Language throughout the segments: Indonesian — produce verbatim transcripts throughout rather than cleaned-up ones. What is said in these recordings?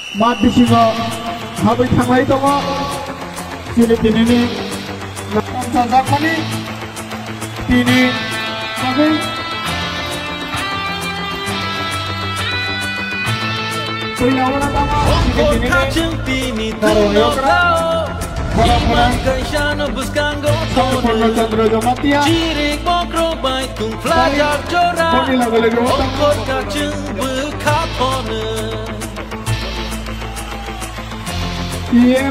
mat bisingo habai thanglai tongo sini tinini nakam sanjakmani tini sabai Puyawala tama sini tinini Taroyo kera Orang-orang Sampai Chandra Jamatia Cirik bokro bai tung pelajar jora Kami lagu-lagu Okot kacung bekapone Iya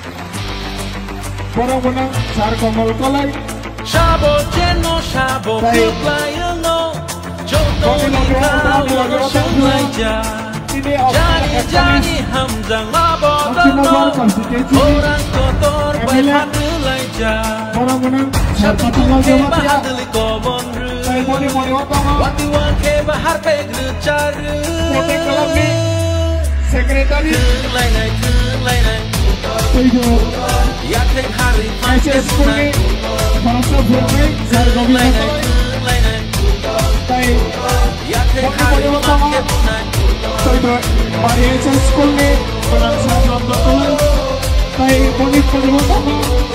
Barang menang Sar komal kolai Shabo jeno shabo keplayano Jodoh nikah walau sungai jah Jani-jani hamzang mabodano Orang kotor baik hati lajar Barang menang Sar komal Jamatia Bahadili kobon ru Saya moni-moni otama Wati-wake bahar peglu caru Kotek kelam ni Sekretari Keng lainai, keng lainai Tujuh Yakin hari Aisyah School ni Bangsa Burmai Sar Gobi lainai, keng lainai Tai Yakin hari makin naik Tujuh Mari Aisyah School ni Bangsa Burmai Tai Poni-poni otama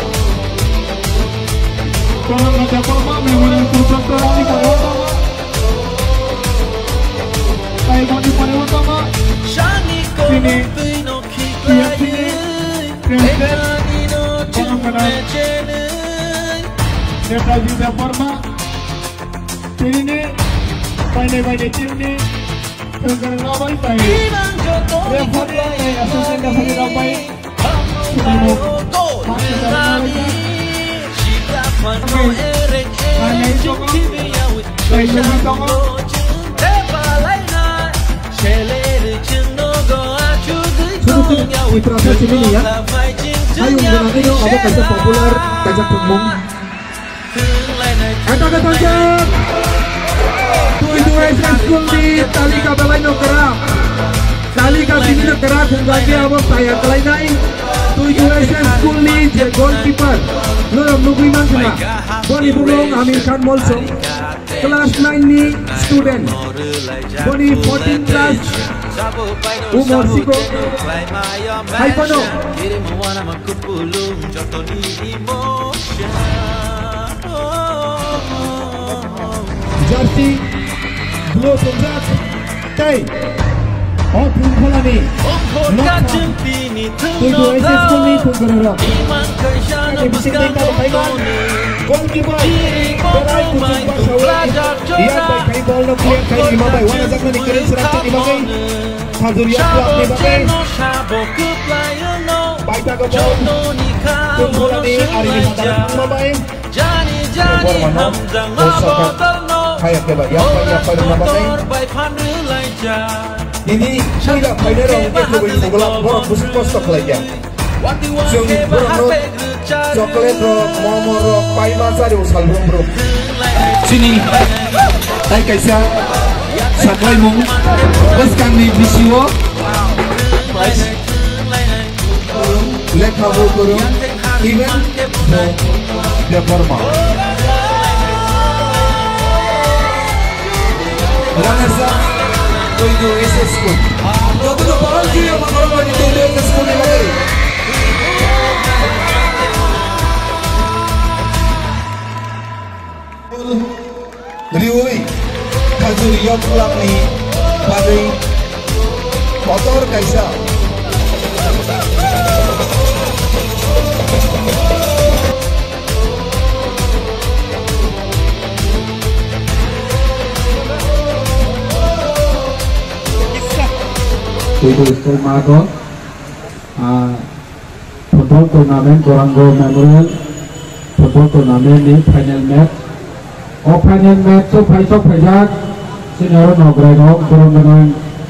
Tuhan Raja Burma Memang Tujuh Terani Poni otama Tai Poni-poni otama Shani ko pino kiklaye Ekanino chume chene Netaji Burma Ini Baik-baik ini Tengah ramai baik Ilang jodoh Repot baik Asal dapat ramai Kamu to nirani Shika fano erek erek Jumkibi yawit Shoshango Jumte palaina Shelere chunnogo achudui yawit Proses ini ya. Ayo mengenai itu apa kaca populer kaca pemung. Kata kata tanjak. Tujuh S School di tali kabel lain kera. Tali kabel ini kera kunggaki apa saya kelai naik. Tujuh S School di goalkeeper. Lorong nunggu iman kena. Boni Bulong Amir Khan Molso. Kelas sembilan ni student. Boni fourteen class. Umur siko Hai Pono Jersey Blue Punjab Tai Oh Tungkola ni Tujuh S S School ni Tungkola Kami mesti tinggal Taiwan Goalkeeper Berai kucing basawai Dia baik kai ball no clear kai lima baik Wana zakna ni keren serang lima baik Hazuria club ni bagai Baita ke ball Tungkola ni hari ni mata lima baik Jani-jani hamzang mabodano Kayak ke baik Yang banyak pada lima baik Ini tidak pada orang Itu beri menggelap Orang pusing kostok lagi Jung burung coklat rock, momo rock, pai masa di usal burung burung. Sini, tay kaisa, saklay mong, bos kami bisiwo, price, lekha bo burung, even no, dia forma. Ranasa, tujuh S S School. Jatuh ke bawah dia mengolah di tujuh S S School ni lagi. Riui Hazuria club ni bagai kotor kaisa Itu School Mago Football Tournament Gorango Memorial Football Tournament ni final match Oh final match so five so five jat senior no grade no turun dengan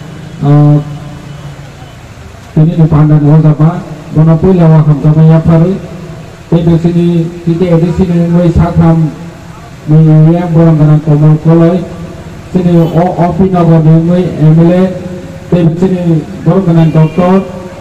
ini di pandan ho jaba dono pui lawa ham jaba ya pari itu sini kita edisi ni mulai satam ni yang borong dengan komal kolai sini o opi nago ni mulai M L A itu sini borong dengan doktor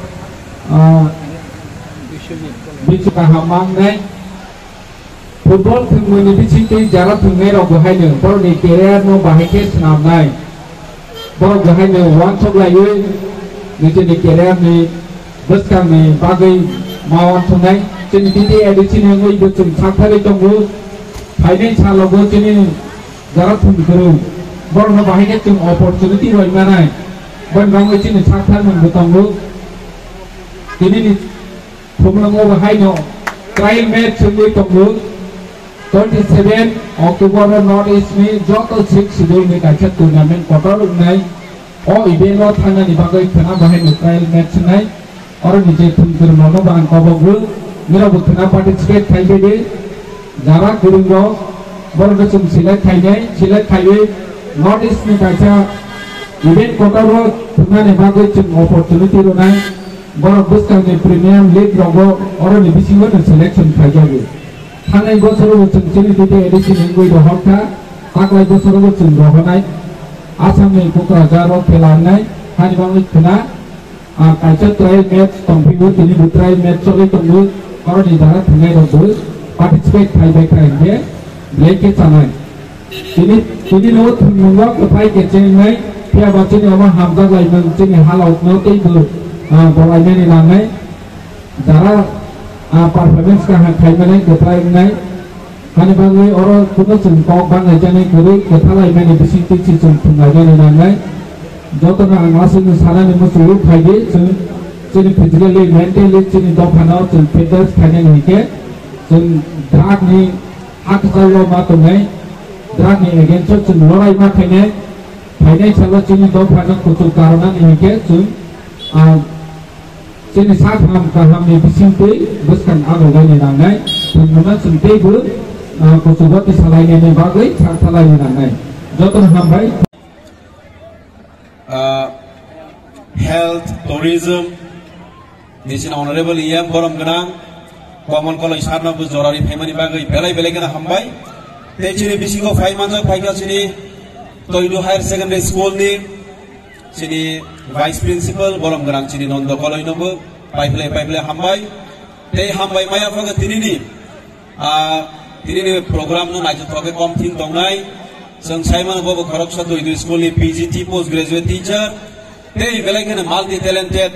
bisu kahamang deh Football thingmuni bichingte jara thungnai rok bahaino boroni career no bahai ke snamnai borok bahaino one shot laioi निजेनि केरियारनि बोसखांनि बागै मावन थंनाय जोंनि बिदि एडिसिनि वैबो जों साखारि दंबो फाइनेन्स हालावबो जोंनि जारा थुमगोरौ बरनो बाहायनो जों अपरचुनिटि रयमानाय बनबाङै जोंनि साखार मोनबो दंबो दिनैनि थुमलाङो बाहायनो ट्रायल मैच जोंबो दंबो twenty-seven October North East ni joto six schedule ni kaca tournament kotor nai o event lo thangani bagai khana bahai trial match nai or nije thungkur mono bang kobogu nira bukhana participate khaibe de jara guringo borno sum select khainai select khaibe North East ni kaca event kotor lo thangani bagai chum opportunity ro nai boro buskang ni premium league rogo or ni bisingo selection khaijabe थांनाय बोसोराव जों जोंनि बिदि एडिसन इंगुइ दहरखा आगलाय बोसोराव जों दहरनाय आसामनि क'क्राझाराव खेलानाय हानिबाङै खोना कालचा ट्रायल मैच दंफैबो दिनै ट्रायल मैच चलै दंबो करनि दारा थांनाय दंबो पार्टिसिपेट खालामबाय खालामबाय ब्लेक के जानाय दिनै दिनै न'आव थांनांगौ गथाय गेजेंनाय फैयाबासिनो अमा हामजालायमोन जोंनि हालाव न'तैबो बलायनानै लानाय Dara performance ka hai mane gotrai nai hani bangai oro kuno chung kok bangai jane guru gothalai mane bising ti chi chung thungai jane nangai jotona angasin sarani musu khaide chung chung physically mentally chung dofana chung fitness khane ni ke chung drug ni hak jalo ma to nai drug ni against chung lorai ma khane khaine chalo chung dofana kutu karana ni ke chung Sini saat ham kaham ni bisimpe buskan ado gani nangai, teman sente bu kusubat disalai ni bagai salai ni nangai. Joton ham bay. Health, tourism, di sini honorable yang borom genang, common college sarna bus jorari family bagai belai belai kena ham bay. Tecini bisingo five months five years sini, toidu higher secondary school ni. Sini vice principal borom gerang sini nondo koloi nobo pipeline pipeline hambai tei hambai maya faga tinini ah tinini program no najo thoke kom thing dongnai sung saiman bobo kharok sa doi school ni P G T post graduate teacher tei belai multi talented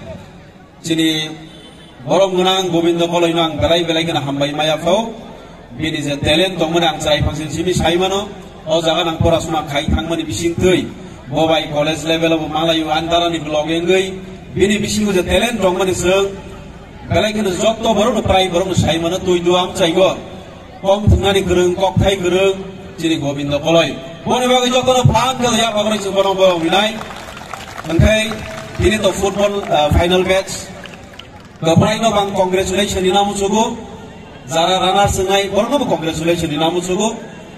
sini borom gerang gobindo koloi nang belai belai kana hambai maya fau bini je talent dongmana chai function simi saimano o jaga nang porasuna khai thangmani bising tei Bobai college level of Malayu antara ni blogging gay, bini bising udah talent dong mana seng, belai kena job to baru prai baru saya mana tuh itu am cai go, kom tengah ni gereng kok thai gereng, jadi gobindo koloi, boleh bagi job to plan kalau ya pakai si borong borong minai, mengkai ini to football final match, keprai no bang congratulation di namu sugu, zara runner sengai, borong no congratulation di namu sugu,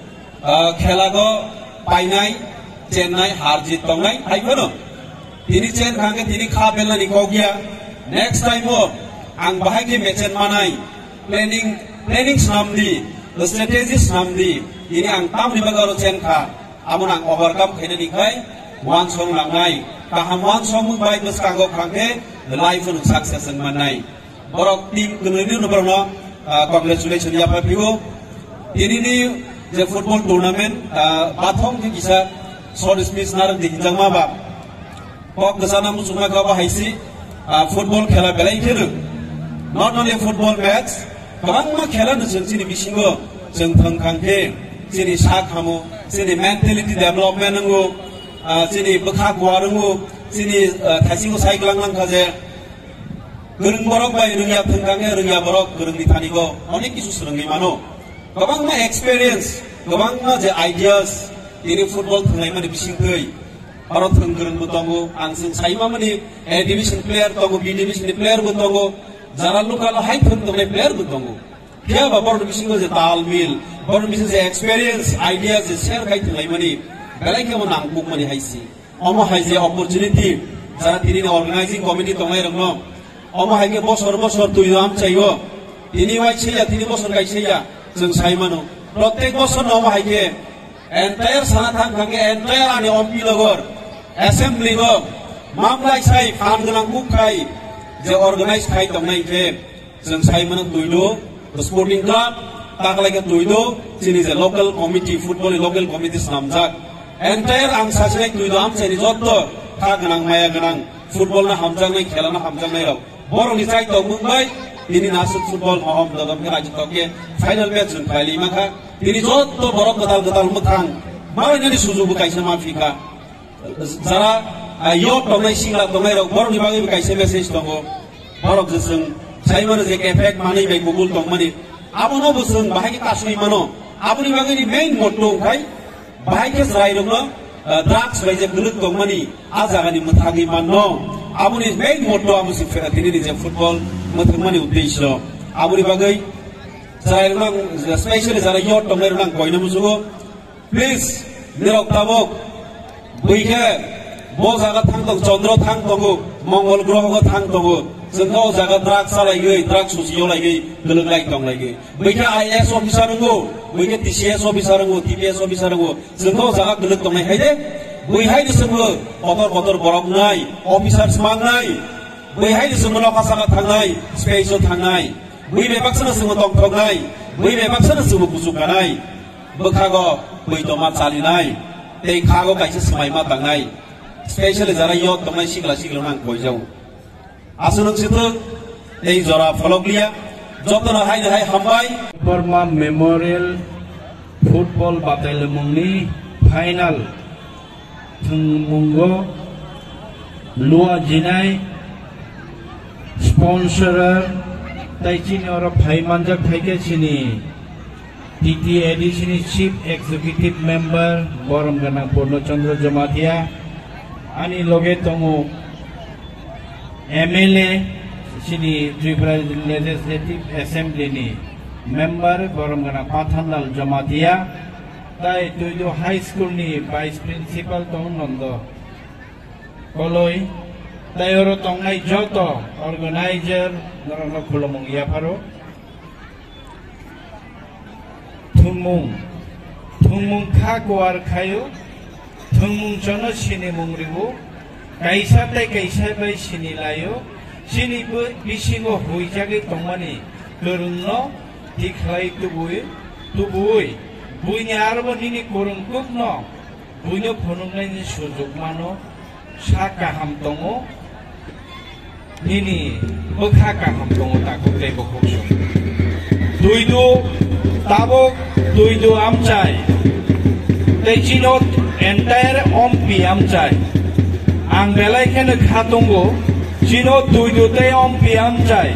khela go painai. Chennai harjit tongnai hai kono tini chen khange tini kha belna ni kogia next time mo ang bahai ke mechen manai planning planning snamdi the strategies snamdi ini ang tam ni bagaro chen kha amon ang overcome khene ni khai one song langai kaham one song mung bai bus kango khangke the life of success and manai borok team gnuni no borno congratulations ya pa pigo ini ni je football tournament bathong ki kisa Short Smith naran di hinjang maba, kok kesana musuma kau bahasi football khela belai khelu, not only football match, kabang ma khela nusung sini bisingo, seng thang kangke, sini sak hamu, sini mentality development nungu, sini bekak warungu, sini thasingo sai gelang lang kaje, gereng borok bai rengya thangkangnya rengya borok gereng di thanigo, onik isu sereng mano, kabang ma experience, kabang ma je ideas. Ini football tengah mana bising kei, orang tenggeran betongo, anseng saya mana A division player tongo, B division player betongo, jangan lu kalau high tengah player betongo. Dia apa baru bising tu je talmil, baru bising je experience, ideas je share kait tengah mana, belai kau menanggung mana haisi, omo haisi opportunity, jangan ini ni organizing committee tongai rengno, omo haike bosor bosor tu itu am cayo, ini wajib saya, ini bosor kait saya, jeng saya mana, protek bosor omo haike. Entire sanatan kangge entire ani ompi logor assembly go mamlai sai kam gelang bukai je organize khai tong nai ke jeng sai mana tuido sporting club tak lagi tuido sini je local committee football local committee namjak entire ang sasai tuido am sai jotto ka genang maya genang football na hamjangnai khela na hamjangnai rok borok ni chai tong mungbai tini nasuk football mohom dodom ke rajit toke final match jun khaili makha tini jotto borok gadal gadal mukhang mabai nani sujugu kaisa mafika jara yot tongnai singla tongnai rok borok ni bagai kaisa message tongo borok jesung saimano je effect manai bai gugul tongmani abono busung bahai ki tasui mano aboni bagai ni main motto kai bahai ke jrai rokno drugs bai je guluk tongmani ajagani muthagi manno aboni main motto amusi fera tini ni je football muthagmani uddesho aboni bagai jrai rok especially jara yot tongnai rok koina musugo please nirok tabok buike bo jaga thang tong chandra thang tongo mongol groh ko thang tongo jengno jaga drugs salai gei drugs susiyo lai gei guluk lai tong lai gei buike I A S officer ngo buike T C S officer ngo T P S officer ngo jengno jaga guluk tong lai haide bui haide semua kotor kotor borok nai officer semang nai bui haide semua lokasaka thang nai special thang nai bui bebak sana semua tong tong nai bui bebak sana semua busuk nai bekhago bui tomat sali nai tei khago kaisa semai ma tang nai specially jara yot tongnai sigla sigla nang boijau asunuk situ ei jora fologlia jotona hai hai hambai Burma Memorial Football Batalemungni final thungmungo lua jinai sponsor tai chini ora phaimanjak thaike chini T T A D chini Chief Executive Member Borom Ganang Purno Chandra Jamatia ani loge tongo M L A chini Tripura Legislative Assembly ni member Borom Ganang Pathanlal Jamatia tai tuido high school ni vice principal tong nondo koloi tai oro tongnai joto organizer norono khulomung yaparo thungmung thungmung kha kwar khayo thungmung chono sini mungribu kaisa tai kaisa bai sini layo sini bu bisingo huijagi tongmani kurungno tikhlai tubui tubui buini arbo nini kurungkukno buino phunungnai ni sujug mano saka hamtongo nini bokha ka hamtongo taku tei bokokso duidu tabok duidu amchai tei chinot entire ompi amchai ang belai kene khatongo chinot duidu tei ompi amchai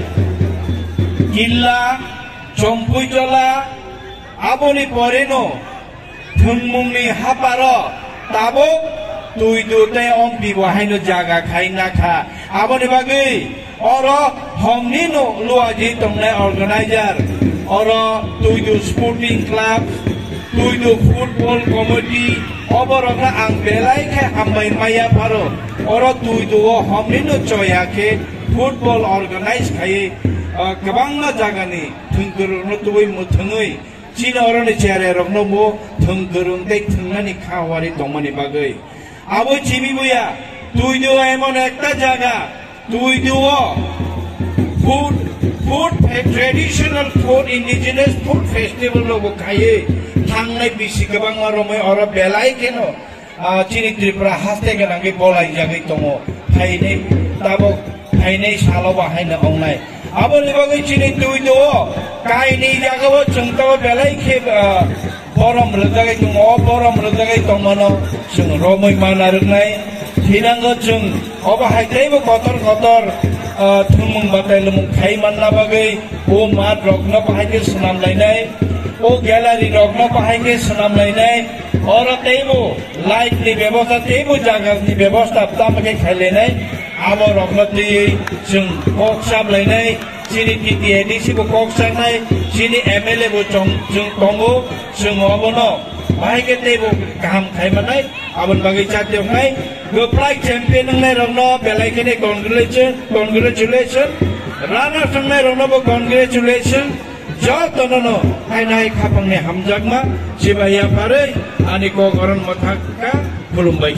killa chompuitola aboni poreno thungmungni haparo tabok duidu tei ompi wahaino jaga khaina kha aboni bagai oro homnino luaji tongnai organizer oro tuidu sporting club tuidu football committee oborokna ang belai khe hambai maya paro oro tuidu o homnino choya khe football organize khai kabangna jagani thungkurungno tui muthungui china oroni chare rokno mo thungkurung tei thungnani khawari tongmani bagai abo chibi buya tuidu emon ekta jaga tuidu o food food traditional food indigenous food festival logo khaye thangnai bisi kabang maromai ora belai keno chini Tripura haste ganangi bolai jagai tongo phainei tabo phainei salo bahaina ongnai abo libagai chini tuidu kai nei jagao chungtao belai khe borom rjagai tongo borom rjagai tongmano chung romoi manarnai thinango chung oba haitaibo kotor kotor thungmung batailumung khai manna bagai o mat rokno bahaike sunam lainai o gallery rokno bahaike sunam lainai oro teibo light ni ব্যবস্থা teibo jaga ni ব্যবস্থা tamake khailenai abo rokno tei chung koksam lainai chini T T A D C bo koksam nai chini M L A bo chung chung tongo chung obono bahaike teibo kaham khai manai abon bagai chatyong nai goplai champion nai rokno belai kene congratulation congratulation runner nai rokno bo congratulation jotono hai nai khapang ne hamjagma sibaya pare ani ko goron mathaka khulumbai